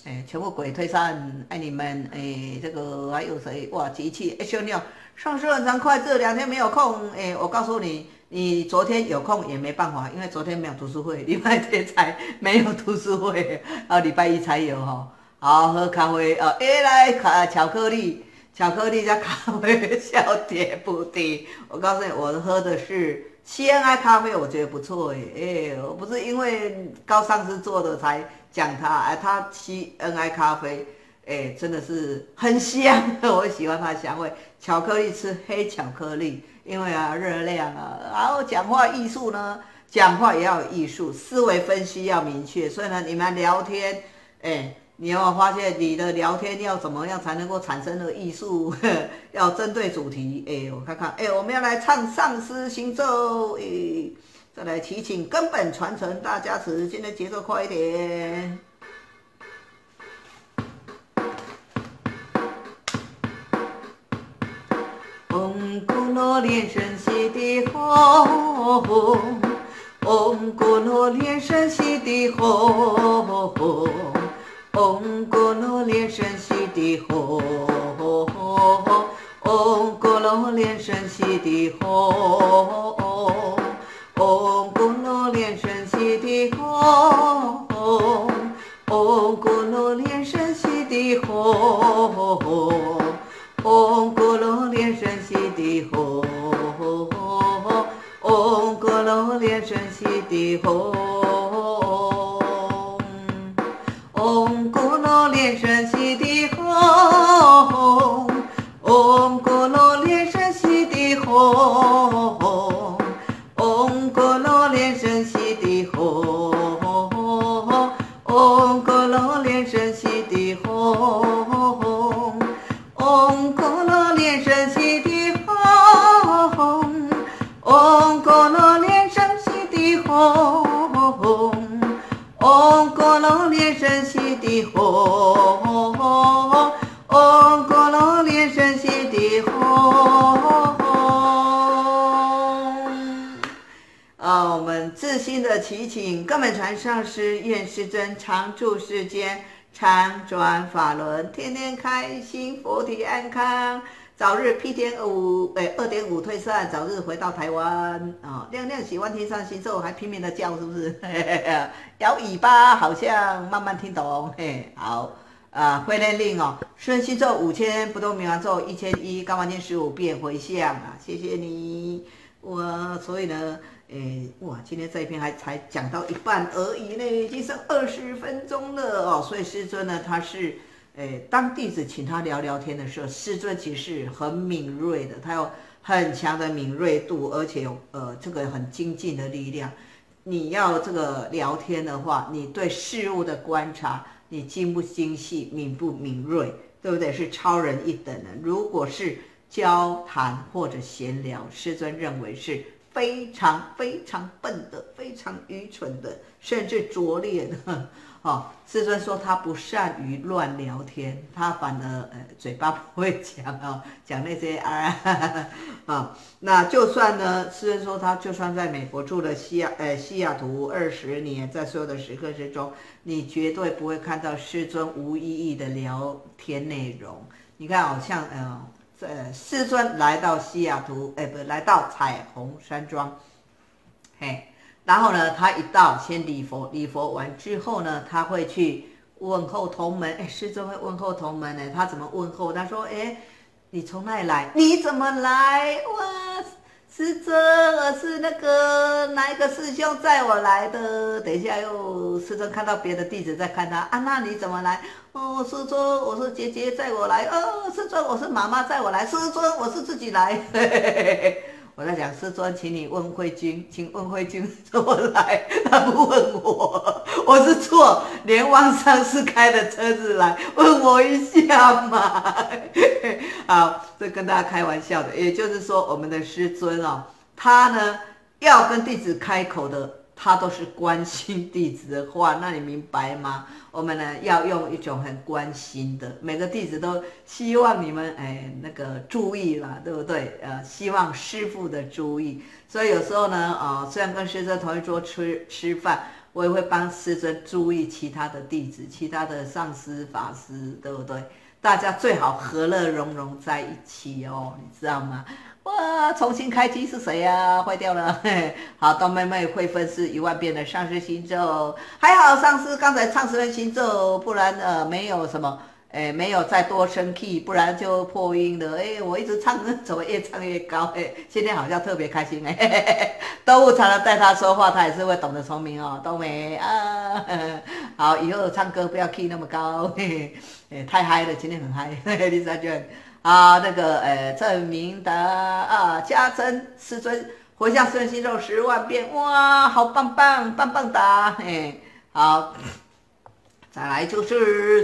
哎，全部鬼退散，爱你们，哎，这个还有谁？哇，机器，哎，小鸟，上市很快，这两天没有空，哎，我告诉你，你昨天有空也没办法，因为昨天没有读书会，礼拜天才没有读书会，然后礼拜一才有哈。好，喝咖啡，哦，哎，来卡巧克力，巧克力加咖啡，小甜不低。我告诉你，我喝的是 C N I 咖啡，我觉得不错，哎，哎，我不是因为高上司做的才。讲它，哎，它 C N I 咖啡，哎，真的是很香，我喜欢它的香味。巧克力吃黑巧克力，因为啊热量啊，然后讲话艺术呢，讲话也要有艺术，思维分析要明确。所以呢，你们聊天，哎，你有没有发现你的聊天要怎么样才能够产生的艺术？要针对主题，哎，我看看，哎，我们要来唱上司行奏，哎。再来提请根本传承大加持，今天节奏快一点。嗡咕噜连声西的哄，嗡咕噜连声西的哄，嗡咕噜连声西的哄，嗡咕噜连声西的哄。嗡咕噜连声西的哄，嗡咕噜连声西的哄，嗡咕噜连声西的哄，嗡咕噜连声西的哄，嗡咕噜连声西的哄，嗡咕噜连声西的哄。嗡咕噜连声西的哄，嗡咕噜连声西的哄，嗡咕噜连声西的哄，嗡咕噜连声西的哄，嗡咕噜连声西的哄，嗡咕噜连声西的哄。啊，我们自信的祈请根本传上师，愿师尊常住世间，常转法轮，天天开心，佛体安康，早日 P 点五，哎，二点五退散，早日回到台湾啊！亮亮喜欢天上星座，还拼命的叫，是不是？摇尾巴，好像慢慢听懂。嘿，好。啊，会念令哦，顺星咒五千，不动明王咒一千一，高王经十五遍回向啊，谢谢你。哇，所以呢，诶，哇，今天这一篇还才讲到一半而已呢，已经剩二十分钟了哦。所以师尊呢，他是，诶，当弟子请他聊聊天的时候，师尊其实很敏锐的，他有很强的敏锐度，而且有呃这个很精进的力量。你要这个聊天的话，你对事物的观察，你精不精细，敏不敏锐，对不对？是超人一等的。如果是交谈或者闲聊，师尊认为是非常非常笨的，非常愚蠢的，甚至拙劣的。哦，师尊说他不善于乱聊天，他反而呃嘴巴不会讲哦，讲那些啊啊、哦，那就算呢，师尊说他就算在美国住了西雅呃西雅图二十年，在所有的时刻之中，你绝对不会看到师尊无意义的聊天内容。你看哦，像呃呃师尊来到西雅图，哎不来到彩虹山庄，嘿。然后呢，他一到先礼佛，礼佛完之后呢，他会去问候同门。哎，师尊会问候同门呢，他怎么问候？他说：“哎，你从哪里来？你怎么来？哇，师尊，我是那个哪一个师兄载我来的。等一下又师尊看到别的弟子在看他啊，那你怎么来？哦，师尊，我是姐姐载我来。哦，师尊，我是妈妈载我来。师尊，我是自己来。嘿嘿嘿嘿”我在讲师尊，请你问慧君，请问慧君怎么来？他不问我，我是错，连往上是开的车子来，问我一下嘛。好，这跟大家开玩笑的，也就是说，我们的师尊哦，他呢要跟弟子开口的，他都是关心弟子的话，那你明白吗？我们呢要用一种很关心的，每个弟子都希望你们哎那个注意啦，对不对？呃，希望师父的注意。所以有时候呢，啊、呃，虽然跟师尊同一桌吃吃饭， 我也会帮师尊注意其他的弟子、其他的上师、法师，对不对？大家最好和乐融融在一起哦，你知道吗？哇，重新开机是谁呀、啊？坏掉了。嘿，好，东妹妹会分饰一万遍的上师星咒，还好上师刚才唱十分星咒，不然呃没有什么。哎，没有再多升 key，不然就破音了。哎，我一直唱，怎么越唱越高？哎，今天好像特别开心哎。动物常常带他说话，他也是会懂得聪明哦。冬梅啊，好，以后唱歌不要 key 那么高，嘿嘿，太嗨了，今天很嗨。丽莎娟啊，那个呃，郑明达啊，嘉诚师尊回向圣心咒十万遍，哇，好棒棒，棒棒哒，嘿，好。再来就是，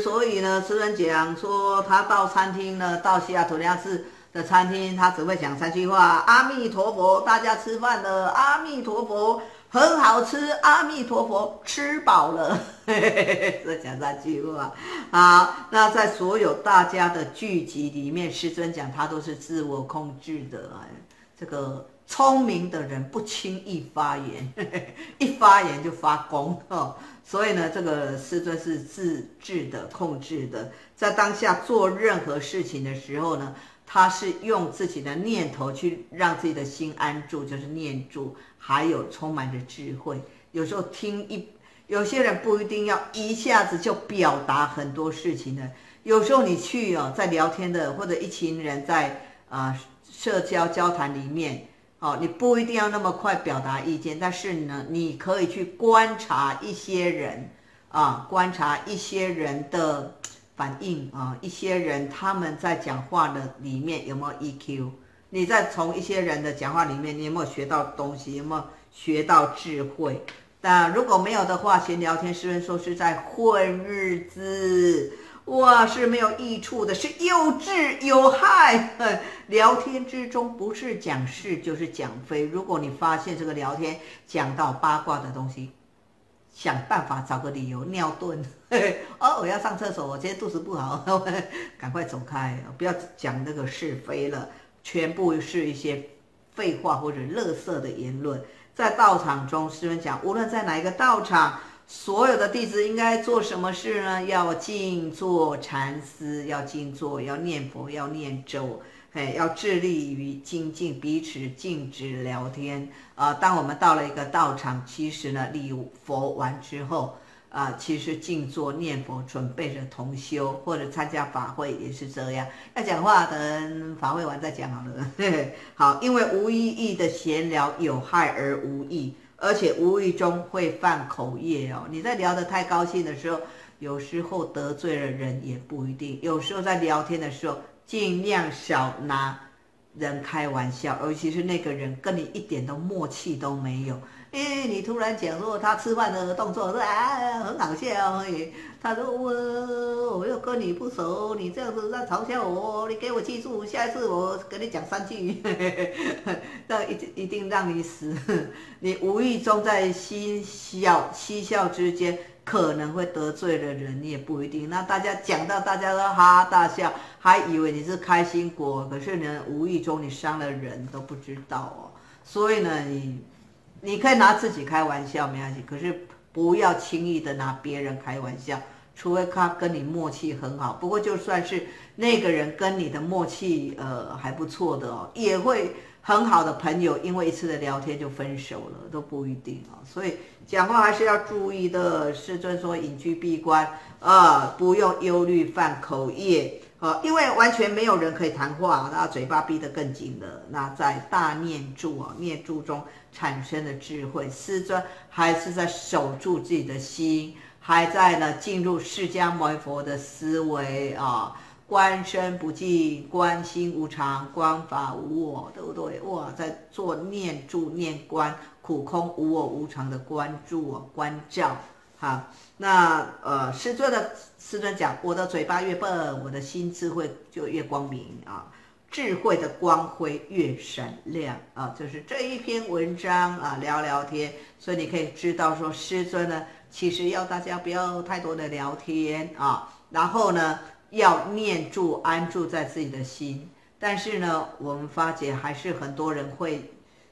所以呢，诗人讲说，他到餐厅呢，到西雅图那市的餐厅，他只会讲三句话：阿弥陀佛，大家吃饭了；阿弥陀佛，很好吃；阿弥陀佛，吃饱了。只讲三句话。好，那在所有大家的聚集里面，师尊讲他都是自我控制的，这个。聪明的人不轻易发言，一发言就发功哦。所以呢，这个师尊是自制的、控制的，在当下做任何事情的时候呢，他是用自己的念头去让自己的心安住，就是念住，还有充满着智慧。有时候听一，有些人不一定要一下子就表达很多事情的，有时候你去哦，在聊天的或者一群人在啊、呃、社交交谈里面。哦，你不一定要那么快表达意见，但是呢，你可以去观察一些人啊，观察一些人的反应啊，一些人他们在讲话的里面有没有 E Q？ 你再从一些人的讲话里面，你有没有学到东西？有没有学到智慧？但如果没有的话，闲聊天诗人说是在混日子。哇，是没有益处的，是幼稚有害。聊天之中不是讲是就是讲非。如果你发现这个聊天讲到八卦的东西，想办法找个理由尿遁。哦，我要上厕所，我今天肚子不好，赶快走开，不要讲那个是非了，全部是一些废话或者垃圾的言论。在道场中，诗人讲，无论在哪一个道场。所有的弟子应该做什么事呢？要静坐禅思，要静坐，要念佛，要念咒，哎，要致力于精进，彼此禁止聊天。啊、呃，当我们到了一个道场，其实呢，礼佛完之后，啊、呃，其实静坐念佛，准备着同修或者参加法会也是这样。要讲话，等法会完再讲好了。嘿嘿，好，因为无意义的闲聊有害而无益。而且无意中会犯口业哦。你在聊得太高兴的时候，有时候得罪了人也不一定。有时候在聊天的时候，尽量少拿人开玩笑，尤其是那个人跟你一点的默契都没有。哎，你突然讲说他吃饭的动作，啊，很好笑。他说我我又跟你不熟，你这样子在嘲笑我，你给我记住，下一次我跟你讲三句，那一一定让你死。你无意中在嬉笑嬉笑之间，可能会得罪了人，你也不一定。那大家讲到大家都哈哈大笑，还以为你是开心果，可是呢，无意中你伤了人都不知道哦。所以呢，你。你可以拿自己开玩笑没关系，可是不要轻易的拿别人开玩笑，除非他跟你默契很好。不过就算是那个人跟你的默契呃还不错的哦，也会很好的朋友因为一次的聊天就分手了，都不一定哦。所以讲话还是要注意的。师尊说隐居闭关，呃，不用忧虑犯口业。哦，因为完全没有人可以谈话，那嘴巴闭得更紧了。那在大念住啊，念住中产生的智慧，师尊还是在守住自己的心，还在呢进入释迦牟尼佛的思维啊，观身不净，观心无常，观法无我，对不对？哇，在做念住念观，苦空无我无常的关注啊，关照。好，那呃，师尊的师尊讲，我的嘴巴越笨，我的心智慧就越光明啊，智慧的光辉越闪亮啊。就是这一篇文章啊，聊聊天，所以你可以知道说，师尊呢，其实要大家不要太多的聊天啊，然后呢，要念住安住在自己的心。但是呢，我们发觉还是很多人会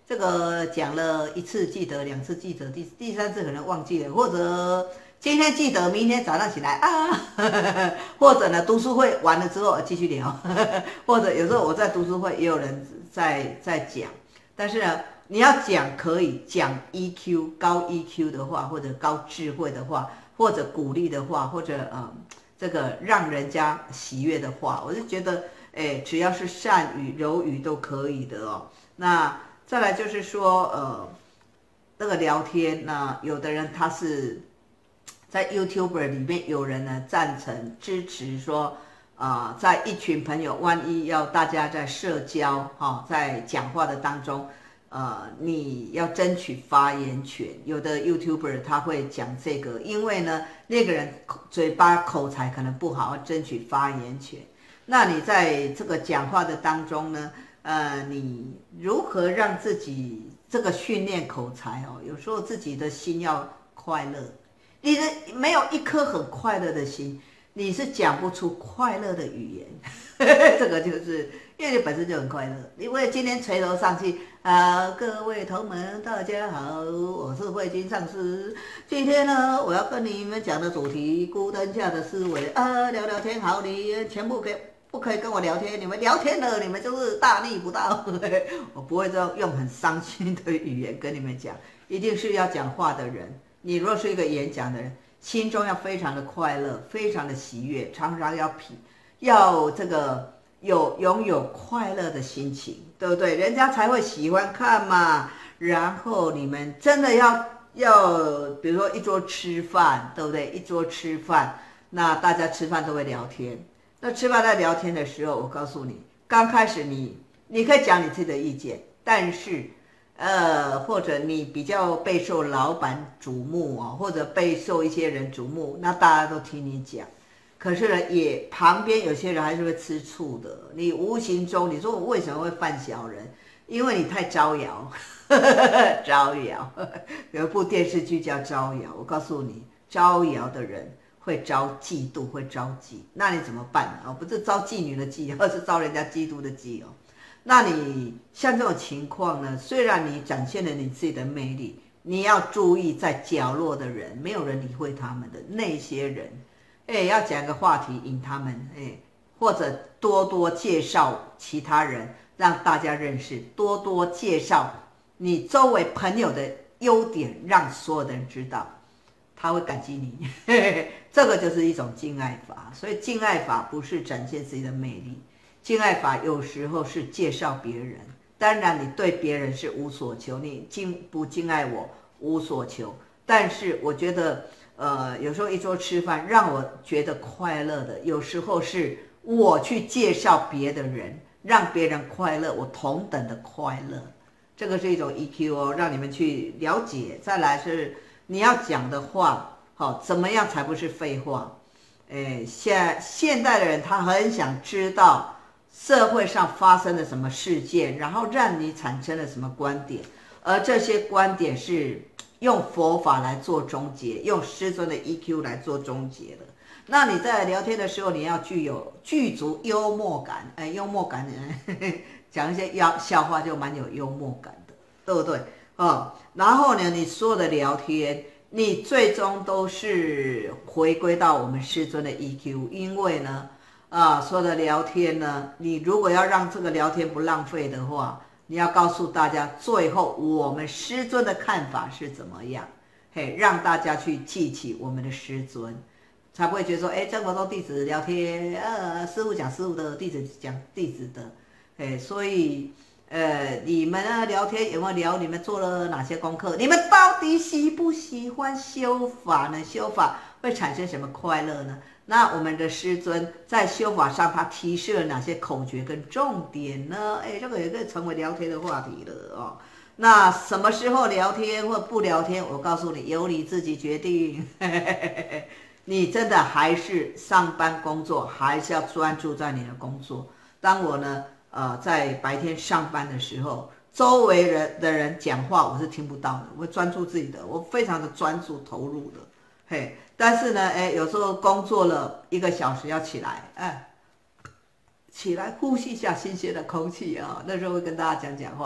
这个讲了一次记得，两次记得，第第三次可能忘记了，或者今天记得，明天早上起来啊，呵呵或者呢读书会完了之后继续聊，呵呵或者有时候我在读书会也有人在在讲，但是呢你要讲可以讲 E Q 高 E Q 的话，或者高智慧的话，或者鼓励的话，或者嗯这个让人家喜悦的话，我就觉得哎只要是善语柔语都可以的哦。那再来就是说呃那个聊天，那有的人他是在 YouTuber 里面有人呢赞成支持说啊、呃，在一群朋友万一要大家在社交哈、哦，在讲话的当中呃，你要争取发言权，有的 YouTuber 他会讲这个，因为呢那个人嘴巴口才可能不好，要争取发言权。那你在这个讲话的当中呢，呃，你如何让自己这个训练口才哦？有时候自己的心要快乐，你的没有一颗很快乐的心，你是讲不出快乐的语言。这个就是因为你本身就很快乐。因为今天垂头丧气啊，各位同门大家好，我是慧君上师。今天呢，我要跟你们讲的主题，孤灯下的思维啊，聊聊天好，你全部可以不可以跟我聊天？你们聊天了，你们就是大逆不道。我不会说用很伤心的语言跟你们讲，一定是要讲话的人。你若是一个演讲的人，心中要非常的快乐，非常的喜悦，常常要品。要这个有拥有快乐的心情，对不对？人家才会喜欢看嘛。然后你们真的要要，比如说一桌吃饭，对不对？一桌吃饭，那大家吃饭都会聊天。那吃饭在聊天的时候，我告诉你，刚开始你你可以讲你自己的意见，但是呃，或者你比较备受老板瞩目啊，或者备受一些人瞩目，那大家都听你讲。可是呢，也旁边有些人还是会吃醋的。你无形中，你说我为什么会犯小人？因为你太招摇，招摇。有一部电视剧叫《招摇》，我告诉你，招摇的人会招嫉妒，会招嫉。那你怎么办哦？不是招妓女的妓，而是招人家嫉妒的嫉哦。那你像这种情况呢，虽然你展现了你自己的魅力，你要注意在角落的人，没有人理会他们的那些人。哎，要讲个话题引他们，哎，或者多多介绍其他人，让大家认识，多多介绍你周围朋友的优点，让所有的人知道，他会感激你。嘿嘿，这个就是一种敬爱法。所以敬爱法不是展现自己的魅力，敬爱法有时候是介绍别人。当然，你对别人是无所求，你敬不敬爱我无所求。但是我觉得。呃，有时候一桌吃饭让我觉得快乐的，有时候是我去介绍别的人，让别人快乐，我同等的快乐，这个是一种 E Q 哦，让你们去了解。再来是你要讲的话，好，怎么样才不是废话？哎，现现代的人他很想知道社会上发生了什么事件，然后让你产生了什么观点，而这些观点是。用佛法来做终结，用师尊的 E Q 来做终结的。那你在聊天的时候，你要具有具足幽默感，哎，幽默感，呵呵讲一些笑笑话就蛮有幽默感的，对不对？哦，然后呢，你所有的聊天，你最终都是回归到我们师尊的 E Q， 因为呢，啊，所有的聊天呢，你如果要让这个聊天不浪费的话。你要告诉大家，最后我们师尊的看法是怎么样？嘿，让大家去记起我们的师尊，才不会觉得说，哎，这么多弟子聊天，呃，师父讲师父的，弟子讲弟子的，哎，所以，呃，你们呢聊天有没有聊你们做了哪些功课？你们到底喜不喜欢修法呢？修法会产生什么快乐呢？那我们的师尊在修法上，他提示了哪些口诀跟重点呢？哎，这个也可以成为聊天的话题了哦。那什么时候聊天或不聊天？我告诉你，由你自己决定。你真的还是上班工作，还是要专注在你的工作。当我呢，呃，在白天上班的时候，周围人的人讲话，我是听不到的，我专注自己的，我非常的专注投入的。嘿，但是呢，哎，有时候工作了一个小时要起来，哎，起来呼吸一下新鲜的空气啊、哦，那时候会跟大家讲讲话，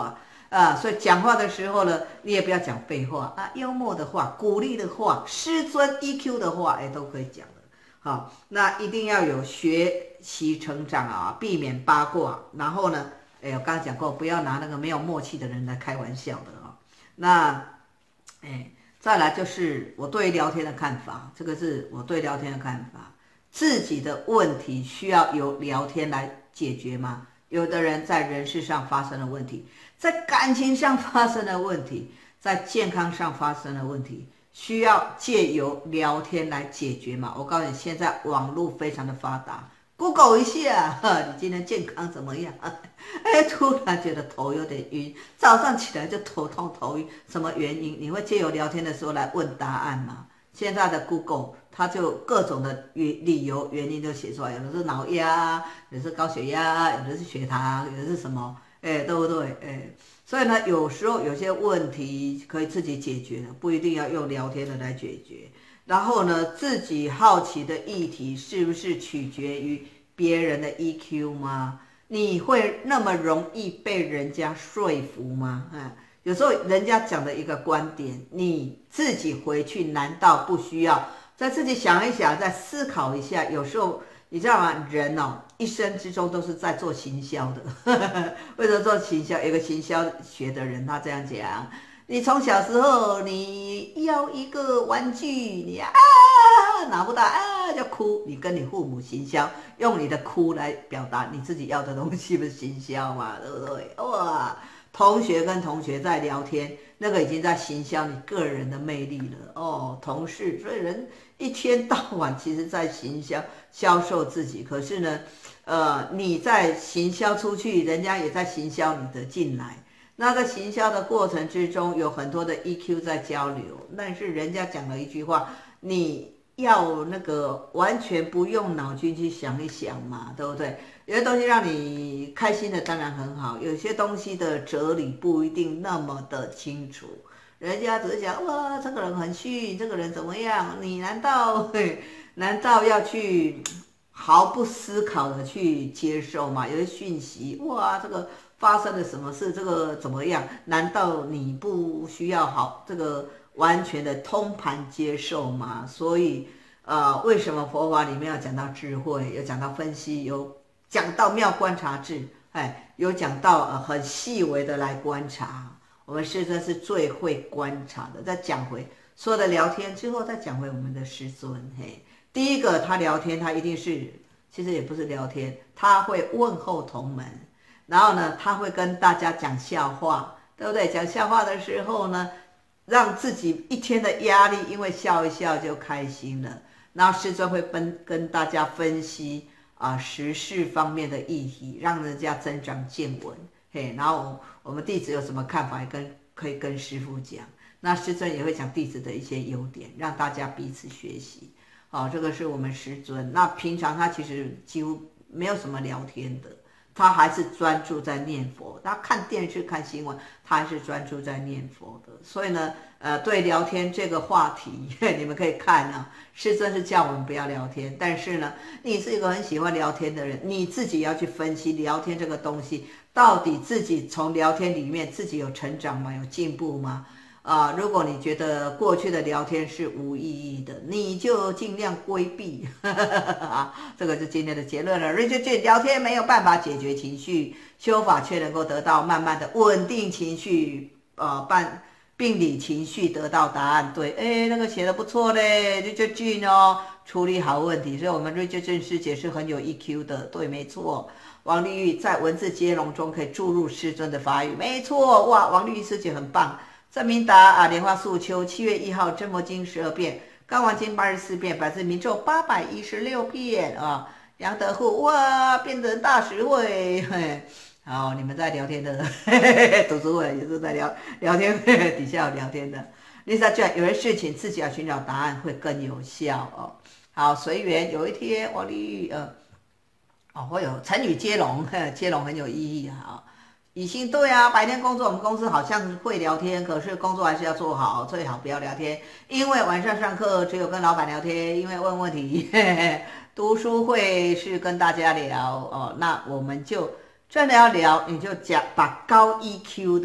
啊，所以讲话的时候呢，你也不要讲废话啊，幽默的话、鼓励的话、师尊 E Q 的话，哎，都可以讲的。好，那一定要有学习成长啊，避免八卦。然后呢，哎，我刚刚讲过，不要拿那个没有默契的人来开玩笑的啊。那，哎，再来就是我对聊天的看法，这个是我对聊天的看法。自己的问题需要由聊天来解决吗？有的人在人事上发生了问题，在感情上发生了问题，在健康上发生了问题，需要借由聊天来解决嘛？我告诉你，现在网络非常的发达 ，Google 一下，你今天健康怎么样？哎，突然觉得头有点晕，早上起来就头痛头晕，什么原因？你会借由聊天的时候来问答案吗？现在的 Google 它就各种的理由原因都写出来，有的是脑压，有的是高血压，有的是血糖，有的是什么，哎，对不对？哎，所以呢，有时候有些问题可以自己解决的，不一定要用聊天的来解决。然后呢，自己好奇的议题是不是取决于别人的 E Q 吗？你会那么容易被人家说服吗？嗯。有时候人家讲的一个观点，你自己回去难道不需要再自己想一想，再思考一下？有时候你知道吗？人哦，一生之中都是在做行销的。为什么做行销？有一个行销学的人他这样讲：你从小时候你要一个玩具，你啊拿不到啊就哭，你跟你父母行销，用你的哭来表达你自己要的东西，不是行销嘛？对不对？哇！同学跟同学在聊天，那个已经在行销你个人的魅力了哦。同事，所以人一天到晚其实在行销销售自己，可是呢，呃，你在行销出去，人家也在行销你的进来。那在行销的过程之中，有很多的 E Q 在交流，但是人家讲了一句话，你要那个完全不用脑筋去想一想嘛，对不对？有些东西让你开心的当然很好，有些东西的哲理不一定那么的清楚。人家只是讲哇，这个人很逊，这个人怎么样？你难道难道要去毫不思考的去接受吗？有些讯息，哇，这个发生了什么事？这个怎么样？难道你不需要好这个完全的通盘接受吗？所以，呃，为什么佛法里面要讲到智慧，有讲到分析，有讲到妙观察智，哎，有讲到呃很细微的来观察。我们师尊是最会观察的。再讲回说的聊天之后，再讲回我们的师尊。嘿，第一个他聊天，他一定是其实也不是聊天，他会问候同门，然后呢，他会跟大家讲笑话，对不对？讲笑话的时候呢，让自己一天的压力，因为笑一笑就开心了。然后师尊会跟跟大家分析。啊，时事方面的议题，让人家增长见闻，嘿，然后我们弟子有什么看法，也跟可以跟师父讲。那师尊也会讲弟子的一些优点，让大家彼此学习。好、哦，这个是我们师尊。那平常他其实几乎没有什么聊天的，他还是专注在念佛。他看电视、看新闻，他还是专注在念佛的。所以呢，呃，对聊天这个话题，你们可以看啊。师尊是叫我们不要聊天，但是呢，你是一个很喜欢聊天的人，你自己要去分析聊天这个东西，到底自己从聊天里面自己有成长吗？有进步吗？啊、呃，如果你觉得过去的聊天是无意义的，你就尽量规避。啊，这个是今天的结论了。Richard， 聊天没有办法解决情绪，修法却能够得到慢慢的稳定情绪，呃，办。病理情绪得到答案，对，哎，那个写的不错嘞 ，Richard Jin 哦，处理好问题，所以我们 Richard Jin 师姐是很有 E Q 的，对，没错。王丽玉在文字接龙中可以注入师尊的法语，没错，哇，王丽玉师姐很棒。郑明达啊，莲花素秋，七月一号真魔经十二遍，刚王经八十四遍，百字明咒八百一十六遍啊。杨德户哇，变成大实惠，嘿。好，你们在聊天的读书会也是在聊聊天，底下有聊天的。Lisa 居然有些事情自己要寻找答案会更有效哦。好，随缘。有一天王丽玉呃，哦，会有成语接龙，接龙很有意义啊。以心对啊，白天工作我们公司好像会聊天，可是工作还是要做好，最好不要聊天，因为晚上上课只有跟老板聊天，因为问问题。读书会是跟大家聊哦，那我们就。真的要聊，你就讲把高 E Q 的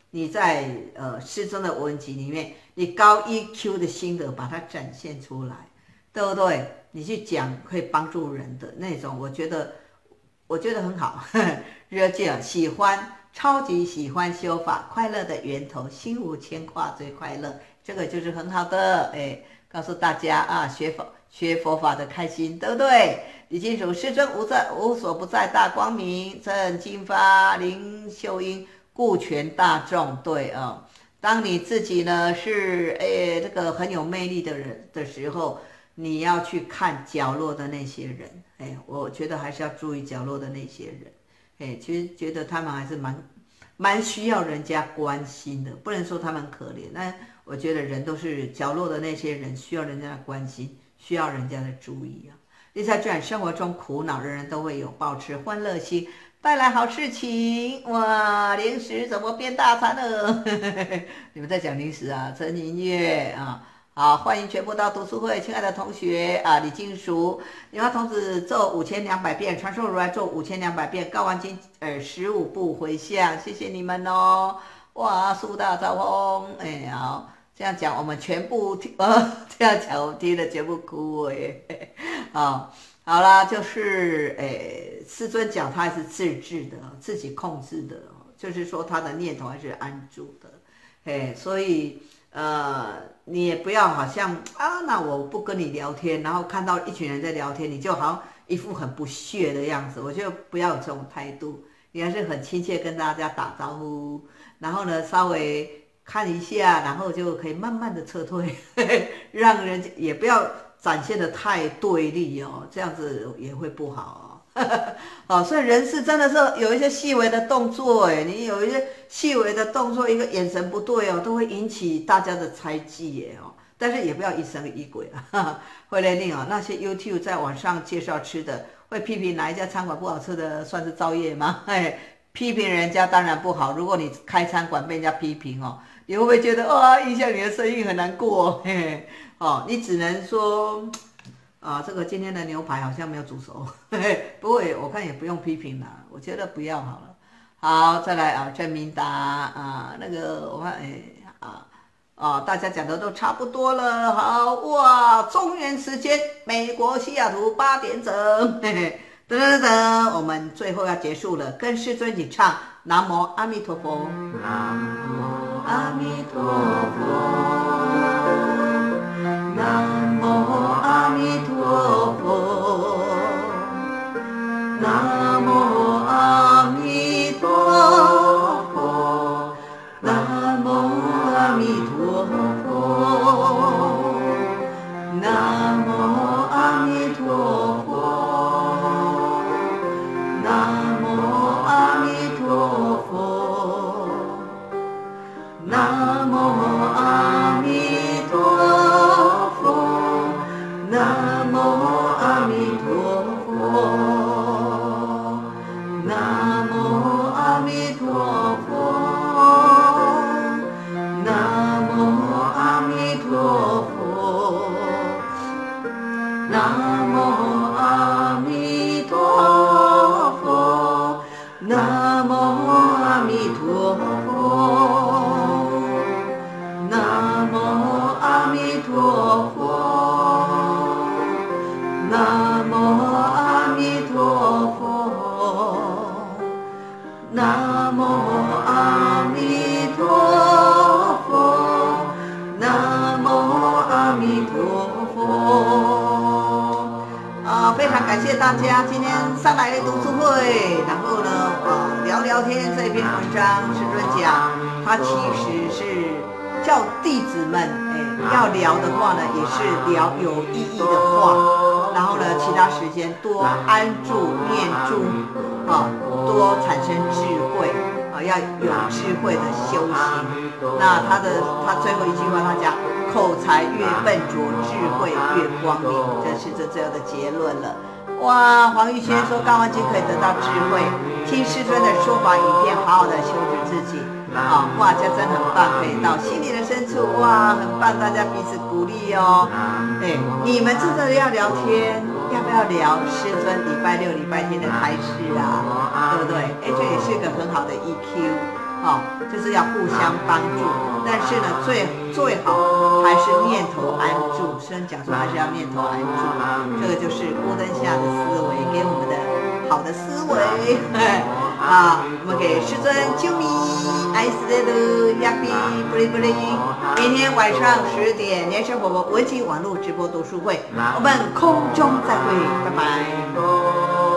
你在呃师尊的文集里面，你高 E Q 的心得把它展现出来，对不对？你去讲会帮助人的那种，我觉得我觉得很好，热劲，喜欢，超级喜欢修法，快乐的源头，心无牵挂最快乐，这个就是很好的，哎，告诉大家啊，学佛学佛法的开心，对不对？李金属师尊无在无所不在，大光明，正金发，林秀英，顾全大众，对啊、哦。当你自己呢是诶这个很有魅力的人的时候，你要去看角落的那些人，哎，我觉得还是要注意角落的那些人，哎，其实觉得他们还是蛮蛮需要人家关心的，不能说他们可怜，但我觉得人都是角落的那些人需要人家的关心，需要人家的注意啊。第三卷，生活中苦恼，人人都会有，保持欢乐心，带来好事情。哇，零食怎么变大餐了？你们在讲零食啊？陈音乐啊。好，欢迎全部到读书会，亲爱的同学啊，李金淑，你要童子咒五千两百遍，传授如来咒五千两百遍，告完经呃十五步回向，谢谢你们哦。哇，树大招风，哎好，这样讲我们全部听，呃，这样讲我们听了全部哭哎，好，好啦，就是诶，师尊讲他还是自制的，自己控制的，就是说他的念头还是安住的，哎，所以。呃，你也不要好像啊，那我不跟你聊天，然后看到一群人在聊天，你就好像一副很不屑的样子。我觉得不要有这种态度，你还是很亲切跟大家打招呼，然后呢稍微看一下，然后就可以慢慢的撤退，呵呵让人也不要展现的太对立哦，这样子也会不好哦。哦，所以人是真的是有一些细微的动作，哎，你有一些细微的动作，一个眼神不对哦，都会引起大家的猜忌耶哦。但是也不要疑神疑鬼了，会来令哦。那些 YouTube 在网上介绍吃的，会批评哪一家餐馆不好吃的，算是造业吗？哎，批评人家当然不好。如果你开餐馆被人家批评哦，你会不会觉得哇，影响你的生意很难过？嘿嘿哦，你只能说。啊，这个今天的牛排好像没有煮熟，嘿嘿，不过我看也不用批评啦，我觉得不要好了。好，再来啊，郑明达啊，那个我看哎啊啊，大家讲的都差不多了。好哇，中原时间，美国西雅图八点整，嘿嘿，噔噔噔，我们最后要结束了，跟师尊一起唱南无阿弥陀佛， 南无阿弥陀佛。南无阿弥陀佛，南无阿弥陀佛，南无阿弥陀佛，南无阿弥陀佛，南无阿弥陀佛，南无阿弥陀佛。南无阿弥陀佛，南无阿弥陀佛，南无阿弥陀佛，南无阿弥陀佛，南无阿弥陀佛，南无阿弥陀佛。南无阿弥陀佛，南无阿弥陀佛，南无阿弥陀佛。 啊，非常感谢大家今天上来的读书会，然后呢，啊，聊聊天这篇文章，师尊讲，它其实是叫弟子们，哎，要聊的话呢，也是聊有意义的话。然后呢，其他时间多安住念住，啊，多产生智慧，啊，要有智慧的修行。那他的他最后一句话，他讲口才越笨拙，智慧越光明，这是这最后的结论了。哇，黄玉轩说《高完经》可以得到智慧，听师尊的说法影片，好好的修治自己。啊，哇，这真很棒，可以到心里的深处，哇，很棒，大家彼此鼓励哦。哎，你们真的要聊天，要不要聊师尊礼拜六、礼拜天的开示啊？对不对？哎，这也是个很好的 E Q。 哦，就是要互相帮助。但是呢，最最好还是念头安住。虽然讲说还是要念头安住，这个就是郭灯下的思维给我们的好的思维。啊，我们给师尊啾咪爱死的呀比不灵不灵。明天晚上十点，莲生活活文集网络直播读书会，我们空中再会，拜拜。